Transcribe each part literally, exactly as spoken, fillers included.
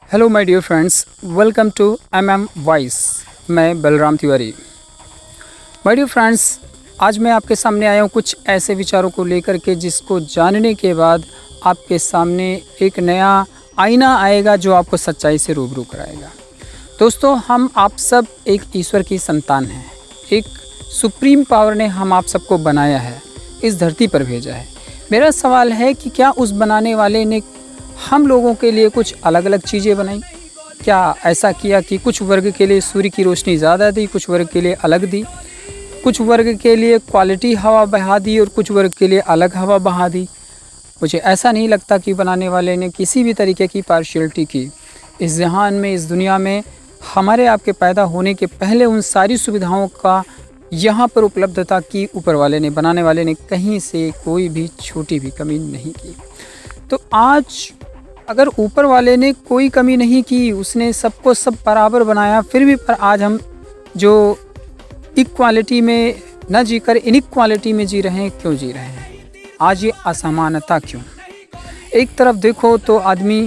Hello my dear friends, welcome to M M voice. मैं Balram Tiwari. My dear friends, आज मैं आपके सामने आया हूँ कुछ ऐसे विचारों को लेकर के जिसको जानने के बाद आपके सामने एक नया आईना आएगा जो आपको सच्चाई से रूबरू कराएगा। दोस्तों, हम आप सब एक ईश्वर की संतान हैं। एक सुप्रीम पावर ने हम आप सबको बनाया है, इस धरती पर भेजा है। मेरा सवाल है कि क्या उस बनाने वाले ने हम लोगों के लिए कुछ अलग अलग चीज़ें बनाई? क्या ऐसा किया कि कुछ वर्ग के लिए सूर्य की रोशनी ज़्यादा दी, कुछ वर्ग के लिए अलग दी, कुछ वर्ग के लिए क्वालिटी हवा बहा दी और कुछ वर्ग के लिए अलग हवा बहा दी? मुझे ऐसा नहीं लगता कि बनाने वाले ने किसी भी तरीके की पार्शियलिटी की। इस जहान में, इस दुनिया में हमारे आपके पैदा होने के पहले उन सारी सुविधाओं का यहाँ पर उपलब्धता की ऊपर वाले ने, बनाने वाले ने कहीं से कोई भी छोटी भी कमी नहीं की। तो आज अगर ऊपर वाले ने कोई कमी नहीं की, उसने सबको सब बराबर बनाया, फिर भी पर आज हम जो इक्वालिटी में न जीकर इनइक्वालिटी में जी रहे हैं, क्यों जी रहे हैं? आज ये असमानता क्यों? एक तरफ देखो तो आदमी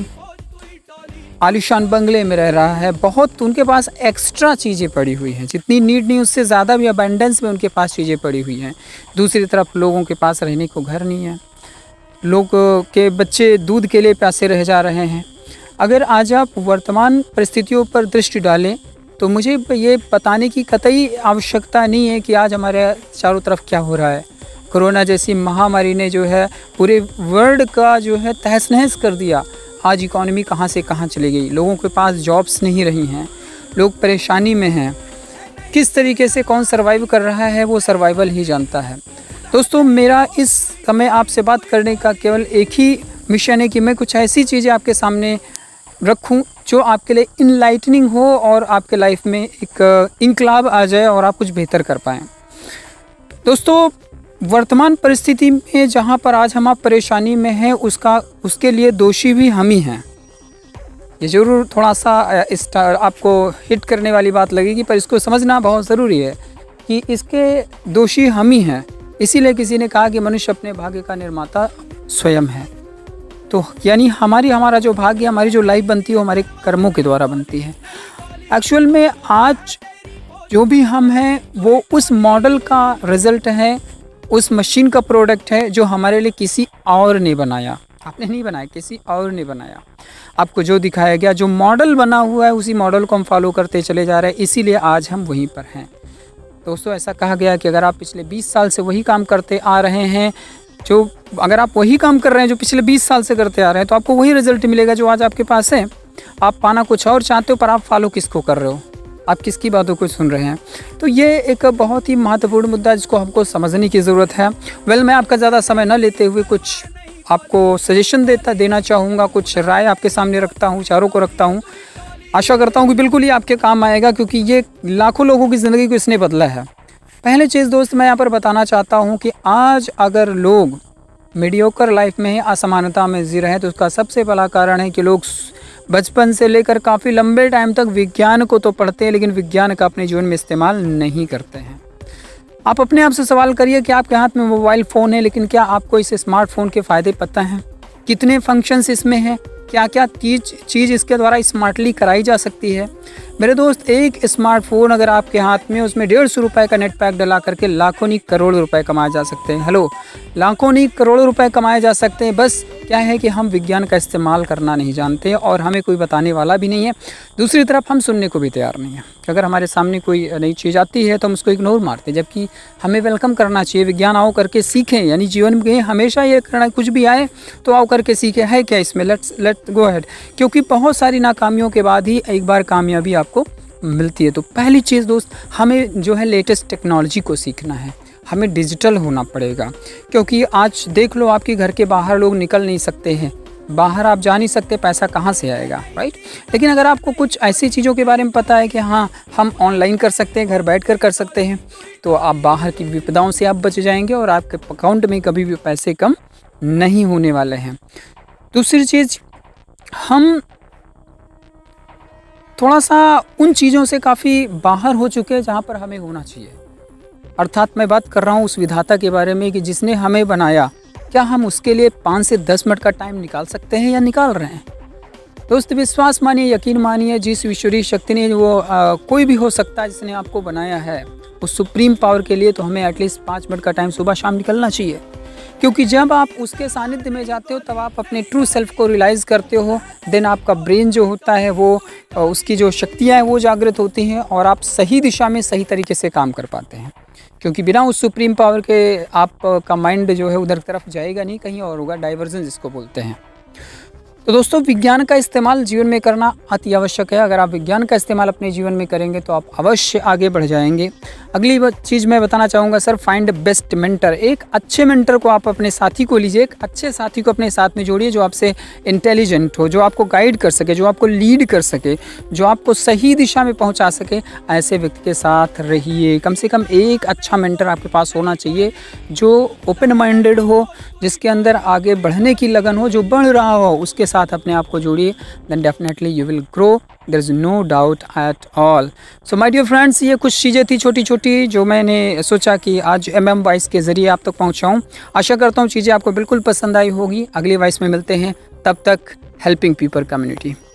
आलीशान बंगले में रह रहा है, बहुत उनके पास एक्स्ट्रा चीज़ें पड़ी हुई हैं, जितनी नीड नहीं उससे ज़्यादा भी अबंडेंस में उनके पास चीज़ें पड़ी हुई हैं। दूसरी तरफ लोगों के पास रहने को घर नहीं है, लोग के बच्चे दूध के लिए प्यासे रह जा रहे हैं। अगर आज आप वर्तमान परिस्थितियों पर दृष्टि डालें तो मुझे ये बताने की कतई आवश्यकता नहीं है कि आज हमारे चारों तरफ क्या हो रहा है। कोरोना जैसी महामारी ने जो है पूरे वर्ल्ड का जो है तहस नहस कर दिया। आज इकॉनमी कहाँ से कहाँ चली गई, लोगों के पास जॉब्स नहीं रही हैं, लोग परेशानी में हैं। किस तरीके से कौन सर्वाइव कर रहा है वो सर्वाइवल ही जानता है। दोस्तों, मेरा इस समय आपसे बात करने का केवल एक ही मिशन है कि मैं कुछ ऐसी चीज़ें आपके सामने रखूं जो आपके लिए इनलाइटनिंग हो और आपके लाइफ में एक इनकलाब आ जाए और आप कुछ बेहतर कर पाएँ। दोस्तों, वर्तमान परिस्थिति में जहां पर आज हम आप परेशानी में हैं, उसका उसके लिए दोषी भी हम ही हैं। ये ज़रूर थोड़ा सा इस आपको हिट करने वाली बात लगेगी, पर इसको समझना बहुत ज़रूरी है कि इसके दोषी हम ही हैं। इसीलिए किसी ने कहा कि मनुष्य अपने भाग्य का निर्माता स्वयं है। तो यानी हमारी हमारा जो भाग्य, हमारी जो लाइफ बनती है वो हमारे कर्मों के द्वारा बनती है। एक्चुअल में आज जो भी हम हैं वो उस मॉडल का रिज़ल्ट है, उस मशीन का प्रोडक्ट है जो हमारे लिए किसी और ने बनाया। आपने नहीं बनाया, किसी और ने बनाया। आपको जो दिखाया गया, जो मॉडल बना हुआ है, उसी मॉडल को हम फॉलो करते चले जा रहे हैं। इसीलिए आज हम वहीं पर हैं। दोस्तों, ऐसा कहा गया कि अगर आप पिछले बीस साल से वही काम करते आ रहे हैं, जो अगर आप वही काम कर रहे हैं जो पिछले बीस साल से करते आ रहे हैं, तो आपको वही रिजल्ट मिलेगा जो आज आपके पास है। आप पाना कुछ और चाहते हो, पर आप फॉलो किसको कर रहे हो, आप किसकी बातों को सुन रहे हैं? तो ये एक बहुत ही महत्वपूर्ण मुद्दा है जिसको हमको समझने की ज़रूरत है। वेल, मैं आपका ज़्यादा समय न लेते हुए कुछ आपको सजेशन देता देना चाहूँगा, कुछ राय आपके सामने रखता हूँ, चारों को रखता हूँ। आशा करता हूँ कि बिल्कुल ही आपके काम आएगा, क्योंकि ये लाखों लोगों की ज़िंदगी को इसने बदला है। पहले चीज़ दोस्त मैं यहाँ पर बताना चाहता हूँ कि आज अगर लोग मीडियोकर लाइफ में असमानता में जी रहे हैं, तो उसका सबसे बड़ा कारण है कि लोग बचपन से लेकर काफ़ी लंबे टाइम तक विज्ञान को तो पढ़ते हैं, लेकिन विज्ञान का अपने जीवन में इस्तेमाल नहीं करते हैं। आप अपने आप से सवाल करिए कि आपके हाथ में मोबाइल फ़ोन है, लेकिन क्या आपको इस स्मार्टफोन के फ़ायदे पता हैं? कितने फंक्शंस इसमें हैं? क्या क्या चीज़ चीज़ इसके द्वारा स्मार्टली कराई जा सकती है? मेरे दोस्त, एक स्मार्टफोन अगर आपके हाथ में, उसमें डेढ़ सौ रुपये का नेट पैक डला करके लाखों नहीं करोड़ों रुपए कमाए जा सकते हैं। हेलो, लाखों नहीं करोड़ों रुपए कमाए जा सकते हैं। बस क्या है कि हम विज्ञान का इस्तेमाल करना नहीं जानते और हमें कोई बताने वाला भी नहीं है। दूसरी तरफ हम सुनने को भी तैयार नहीं है। अगर हमारे सामने कोई नई चीज़ आती है तो हम उसको इग्नोर मारते हैं, जबकि हमें वेलकम करना चाहिए। विज्ञान आओ करके सीखें, यानी जीवन में हमेशा ये करना, कुछ भी आए तो आओ करके सीखें, है क्या इसमें, लेट्स लेट गो अहेड। क्योंकि बहुत सारी नाकामियों के बाद ही एक बार कामयाबी आपको मिलती है। तो पहली चीज़ दोस्त, हमें जो है लेटेस्ट टेक्नोलॉजी को सीखना है, हमें डिजिटल होना पड़ेगा। क्योंकि आज देख लो, आपके घर के बाहर लोग निकल नहीं सकते हैं, बाहर आप जा नहीं सकते, पैसा कहाँ से आएगा, राइट? लेकिन अगर आपको कुछ ऐसी चीज़ों के बारे में पता है कि हाँ हम ऑनलाइन कर सकते हैं, घर बैठ कर कर सकते हैं, तो आप बाहर की विपदाओं से आप बच जाएंगे और आपके अकाउंट में कभी भी पैसे कम नहीं होने वाले हैं। दूसरी चीज़, हम थोड़ा सा उन चीज़ों से काफ़ी बाहर हो चुके हैं जहाँ पर हमें होना चाहिए। अर्थात मैं बात कर रहा हूँ उस विधाता के बारे में कि जिसने हमें बनाया। क्या हम उसके लिए पाँच से दस मिनट का टाइम निकाल सकते हैं या निकाल रहे हैं? दोस्त विश्वास मानिए, यकीन मानिए, जिस ईश्वरीय शक्ति ने वो आ, कोई भी हो सकता है जिसने आपको बनाया है, उस सुप्रीम पावर के लिए तो हमें एटलीस्ट पाँच मिनट का टाइम सुबह शाम निकलना चाहिए। क्योंकि जब आप उसके सानिध्य में जाते हो तब आप अपने ट्रू सेल्फ को रियलाइज़ करते हो। देन आपका ब्रेन जो होता है वो उसकी जो शक्तियाँ हैं वो जागृत होती हैं और आप सही दिशा में सही तरीके से काम कर पाते हैं। क्योंकि बिना उस सुप्रीम पावर के आपका माइंड जो है उधर तरफ जाएगा नहीं, कहीं और होगा, डाइवर्जन जिसको बोलते हैं। तो दोस्तों विज्ञान का इस्तेमाल जीवन में करना अति आवश्यक है। अगर आप विज्ञान का इस्तेमाल अपने जीवन में करेंगे तो आप अवश्य आगे बढ़ जाएंगे। अगली चीज़ मैं बताना चाहूँगा सर, फाइंड बेस्ट मेंटर। एक अच्छे मेंटर को आप अपने साथी को लीजिए, एक अच्छे साथी को अपने साथ में जोड़िए जो आपसे इंटेलिजेंट हो, जो आपको गाइड कर सके, जो आपको लीड कर सके, जो आपको सही दिशा में पहुँचा सके। ऐसे व्यक्ति के साथ रहिए। कम से कम एक अच्छा मेंटर आपके पास होना चाहिए जो ओपन माइंडेड हो, जिसके अंदर आगे बढ़ने की लगन हो, जो बढ़ रहा हो, उसके साथ अपने आप को जोड़िए। Then definitely you will grow, there is no doubt at all. So my dear friends, ये कुछ चीज़ें थी छोटी छोटी जो मैंने सोचा कि आज एम एम वॉइस के ज़रिए आप तक पहुंचाऊं। आशा करता हूं चीज़ें आपको बिल्कुल पसंद आई होगी। अगली वॉइस में मिलते हैं, तब तक हेल्पिंग पीपल कम्युनिटी।